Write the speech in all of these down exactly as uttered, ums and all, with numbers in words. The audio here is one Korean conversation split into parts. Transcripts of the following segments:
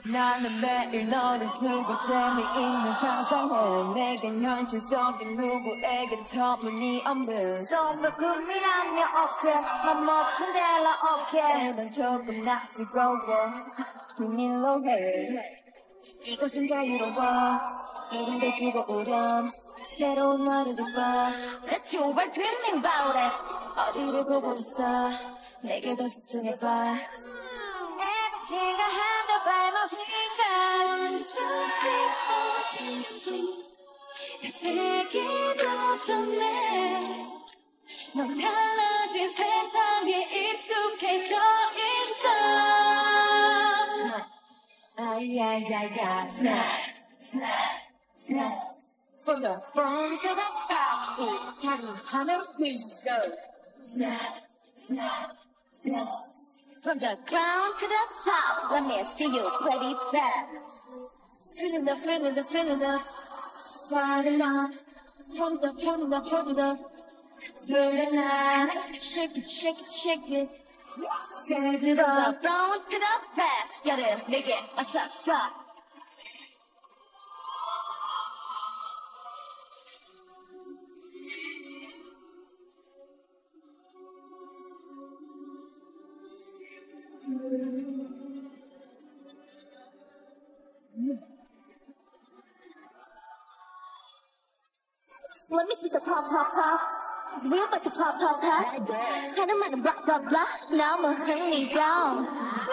나는 매일 너를 두고 재미있는 상상해. 내겐 현실적인 누구에겐 터무니없는 전부 꿈이라며 오케이 맘 먹은 대로 오케이. 넌 조금 나 뜨거워 비밀로 해. 이곳은 자유로워 이름도 두고 오렴. 새로운 너를 봐 That you were dreaming about it. 어디를 보고 있어 내게 더 집중해봐. Everything I have by my fingers. One, two, three, four 생각지 다 세기도 전에 넌 달라진 세상에 익숙해져 있어. 아야야야 Snap Snap Snap From the front to the back 다른 하늘 위로 Snap Snap Snap From the ground to the top let me see you play it back. Feeling the feeling the feeling the riding on From the from the from the through the night. Shake it shake it shake it Set it up From the front to the back 여름 내게 맞췄어. Let me see the pop pop pop. Real about the pop pop pop. 하는 말은 blah blah blah. 너무 흥미로워.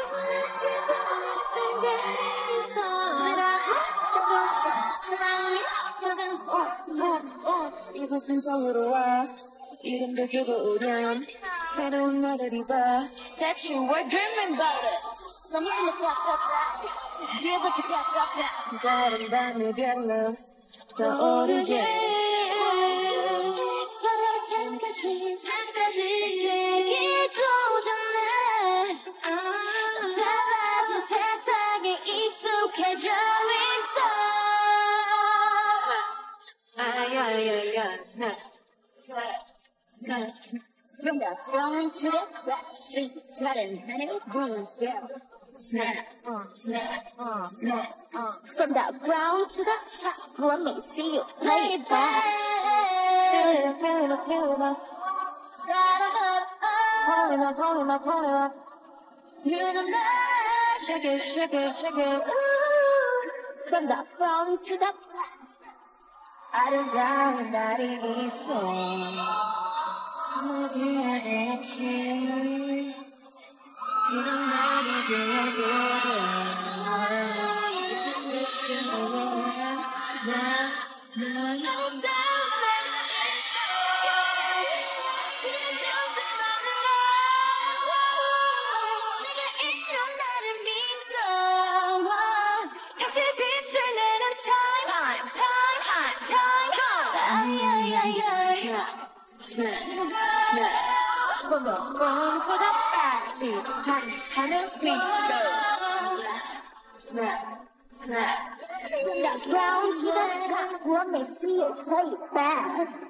이곳은 자유로워 이름도 두고 오렴. 새로운 너들이 봐 That you were dreaming about it. Let me see the pop pop pop. Real about the pop pop pop. 다른 밤의 별로 떠오르게. 산까지 세기도 전에 달라진 세상에 익숙해져 있어. 아야야야 Snap Snap Snap From the front to the back 다른 하늘 위로 Snap Snap Snap From the ground to the top let me see you play it back. Feel it, feel it, feel it. Pulling up, pulling up, pulling up. You're the night. Shake it, shake it, shake it. Ooh. From the front to the back. 아름다운 날이 있어. 아무리야 될지. 그런 날이 되어버려. 나, 나, 아름다운 Snap, snap, from the front to the back seat, 다른 하늘 위로. Snap, snap, from the ground to the top, let me see you play it back.